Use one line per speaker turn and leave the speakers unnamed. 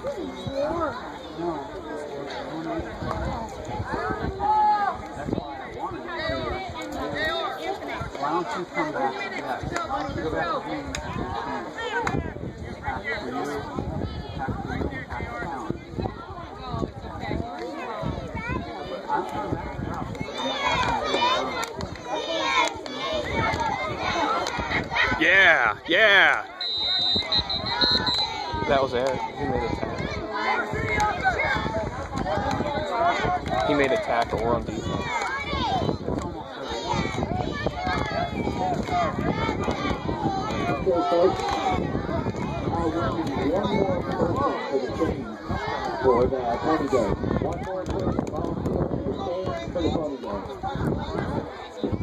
Why don't you come back? Yes. Why don't you go back to being half for you, half town.
Yeah, yeah. That was Eric. He made a tackle. We're on defense.
Okay, folks. One more person for the team for the pony game. One more person volunteering to stand for the pony game.